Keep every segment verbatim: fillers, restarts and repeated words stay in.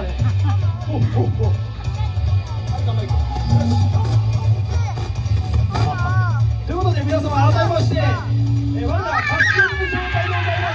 おおお。ということで皆様改めまして、えー、我ら合戦部招待でございます。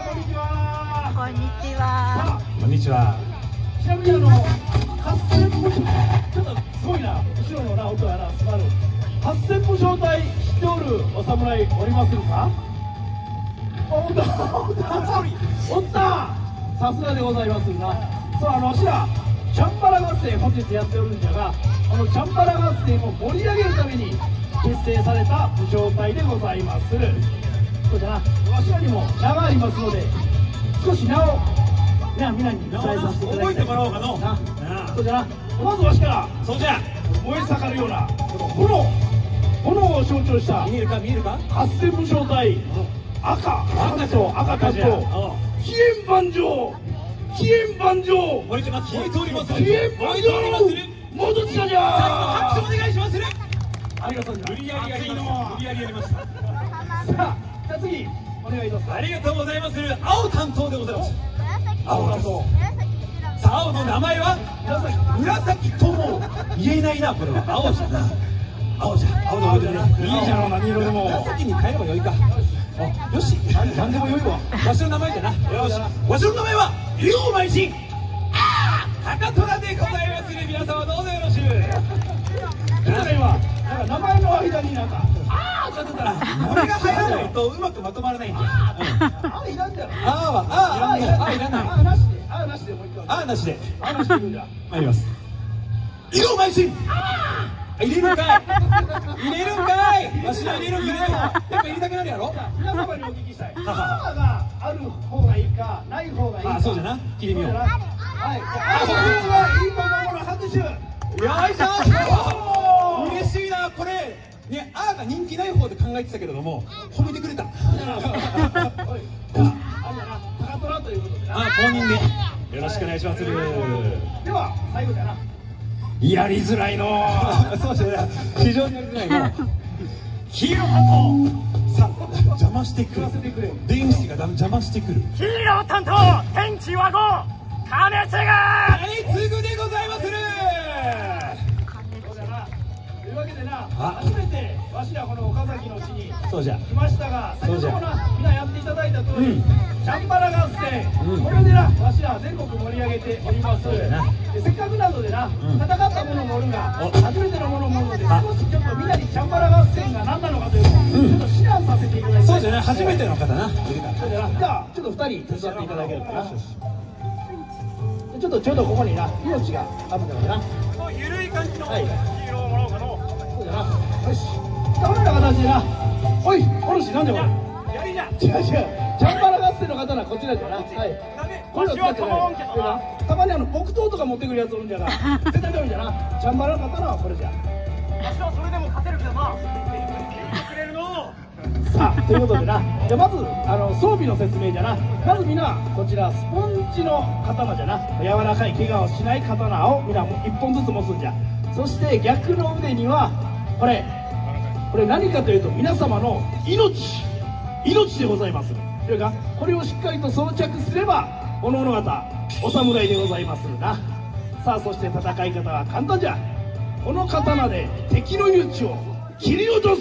こんにちは。 こんにちは。 こんにちは。 ちなみにあの合戦部ちょっとすごいな、後ろのな音がなすまる。合戦部招待知っておるお侍おりますか？おったおったおった。さすがでございますな。そう、あのわしらチャンバラ合戦本日やっておるんじゃが、このチャンバラ合戦を盛り上げるために結成された部招隊でございます。そうじゃな、わしらにも名がありますので、少し名をな皆に伝えさせていただきたい。 覚えてもらおうかの。 な、そうじゃな、まずわしからそうじゃ。 燃え盛るようなこの炎炎を象徴した見えるか見えるか。 合戦部招隊赤赤と赤担当飛燕万丈飛燕万丈燃えてます。燃えております。 飛燕万丈戻ってきたじゃー。 拍手お願いします。 ありがとうございます。 無理やりやり無理やりやりました。 さあ、じゃあ次お願いします。 ありがとうございます。青担当でございます。青担当。さあ青の名前は紫友。言えないなこれは。青じゃな。青じゃ。青で覚えてるね。いいじゃろう何色でも。紫に変えればよいか。あ、よし。 何でもよいわ。 わしの名前じゃな。よし。わしの名前は龍馬維新。ああ、高虎でございます。皆様どうぞよろしゅう。 ちょっと今なんか名前の間になんかあーちょっとだこれが入らないとうまくまとまらないんだよ。 あーいらんじゃろ。 あーはあーあーいらない。 あーなしであーなしでもう一回あーなしであーなしでいくんじゃ。 参ります。龍馬維新。入れるんかい。入れるんかい。わしが入れるんかい。やっぱ入れたくなるやろ。 皆様にお聞きしたい。パワーがある方がいいかない方がいいか。 あ、そうじゃな。聞いてみよう。 はい。あー方がいいと思うの拍手。 よいしょ。嬉しいなこれ。ね、あーが人気ない方で考えてたけれども褒めてくれた。 おい、じゃああれだな、高虎ということでな。 あ、公認でよろしくお願いします。 では最後だな。 やりづらいの。そうじゃない。非常にやりづらいの。ヒーロー担当。さあ邪魔してくる。電子が邪魔してくる。 ヒーロー担当天地和合金継ぐ金継ぐでございまする。 そうだな。というわけでな、 あ初めてわしらこの岡崎の地にそうじゃ。 来ましたが、先ほどもなみんなやっていただいた通り、 うんチャンバラ合戦、 うんこれでなわしら全国盛り上げております。 だなでせっかくなのでな、 ん戦った者もおるがお初めての者もおるので、 あ少しちょっとみんなにチャンバラ合戦が何なのかというのを、 うんちょっと指南させていただきたい。 そうじゃない。初めての方な。 そうだな。じゃあちょっとふたり手伝っていただけるかな。ちょっとちょうどここにな命があるんだからな。 ゆるい感じのはいヒーローをもらおうかのそうだな。よし。このような形でな。おい、お主なんじゃこれ。 やりじゃ違う違う。チャンバラ合戦の刀はこちらじゃな。はい。これを使ってない。これなたまにあの木刀とか持ってくるやつおるんじゃが、絶対ダメじゃな。チャンバラの刀はこれじゃ。 私はそれでも勝てるけどな言ってくれるのさあ、ということでな。じゃあまずあの装備の説明じゃな。まずみんなこちらスポンジの刀じゃな。柔らかい怪我をしない刀をみんないっぽんずつ持つんじゃ。そして逆の腕にはこれ。これ何かというと皆様の命命でございます。それがこれをしっかりと装着すればおのおの方お侍でございまするな。さあそして戦い方は簡単じゃ。この刀で敵の命を切り落とす。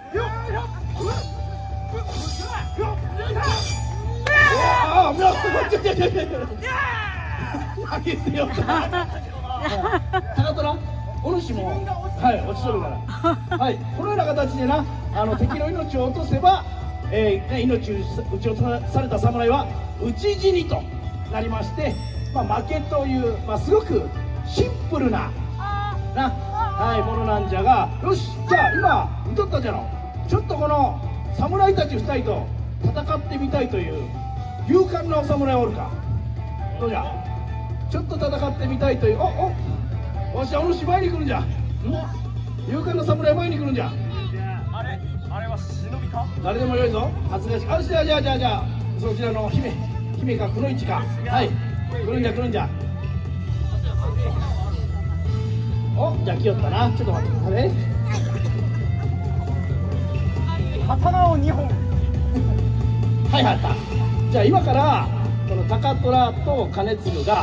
ああ、もうちょちょちょちょ投げてよ。高虎お主もはい落ちとるからはいこのような形でなあの敵の命を落とせば、えーね、命を撃ち落とされた侍は討ち死にとなりまして、まあ、負けという、まあ、すごくシンプルなな、はい、ものなんじゃが、よしじゃあ今見とったじゃろ。ちょっとこの侍たちふたりと戦ってみたいという勇敢なお侍おるか。どうじゃちょっと戦ってみたいというおおわしはお主前に来るんじゃ。ん勇敢な侍前に来るんじゃ。 あれあれは忍びか誰でもよいぞ。恥ずかしい。あ、じゃあじゃあじゃあじゃあそちらの姫姫かくのいちか。はい来るんじゃ来るんじゃ。おじゃあ来よったな。ちょっと待ってください。 刀をにほんはいはいはい。じゃあ今からこの高虎と兼続が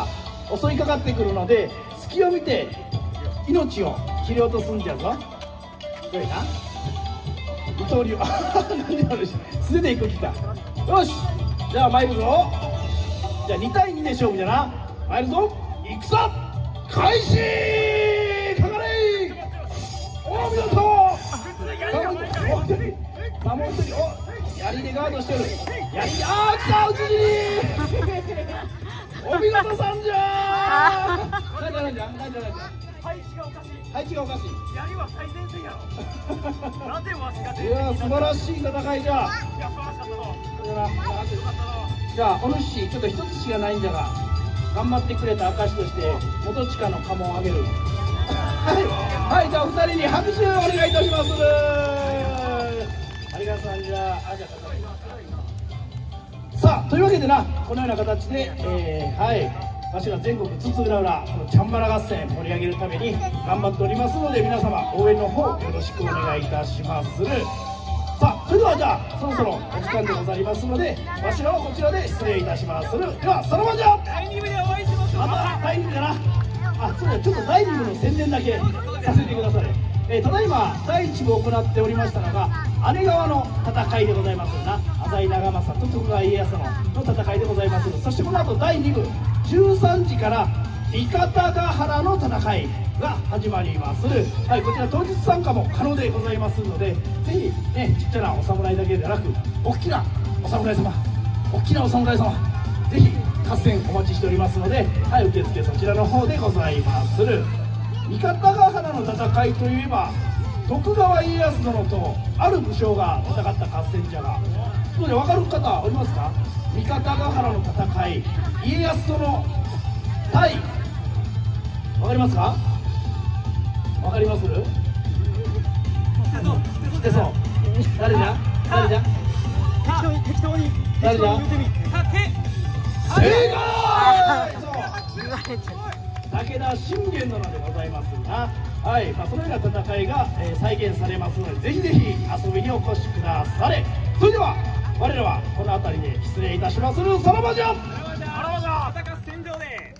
襲いかかってくるので隙を見て命を切り落とすんじゃぞ。どうやな二刀流何であるし素手でいく気か。よしじゃあ参るぞ。じゃあにたいにで勝負じゃな。参るぞ戦開始かかれ。お見事守って守って守ってお槍でガードしてる。槍あー来た討ち死にお見事さんじゃー。なんじゃなんじゃなんじゃなんじゃ配置がおかしい。 配置がおかしい。 槍は最前線やろ。なぜわしがいや素晴らしい戦いじゃ。 いや素晴らしかったぞ。 じゃあお主ちょっと一つしかないんだが頑張ってくれた証として元親の家紋をあげる。はいはい、じゃあお二人に拍手をお願いいたします。ありがとう。じゃああじゃあさあというわけでなこのような形で、えー、はいわしら全国津々浦々このチャンバラ合戦盛り上げるために頑張っておりますので皆様応援の方よろしくお願いいたします。さあそれではじゃあそろそろお時間でございますのでわしらはこちらで失礼いたします。ではそのまんじゃだいに部でお会いしましょう。 まただいに部だなあそうだちょっとだいに部の宣伝だけさせてください。えー、ただいまだいいち部を行っておりましたのが姉川の戦いでございますな。浅井長政と徳川家康のの戦いでございます。そしてこの後だいに部じゅうさんじから三方ヶ原の戦いが始まります。はい、こちら当日参加も可能でございますのでぜひねちっちゃなお侍だけでなく大きなお侍様大きなお侍様ぜひ合戦お待ちしておりますので、はい、受付そちらの方でございます。三方ヶ原の戦いといえば徳川家康殿とある武将が戦った合戦じゃがどうで分かる方おりますか。三方ヶ原の戦い家康殿対分かりますか。分かります。来てそう誰じゃ誰じゃ適当に適当に誰じゃ言うてみ。 正解言われてる。 武田信玄殿でございますが、はい、まあ、そのような戦いが、えー、再現されますのでぜひぜひ遊びにお越しくだされ。それでは我らはこの辺りで失礼いたしまする。さらばじゃ。 さらばじゃ。戦う戦場で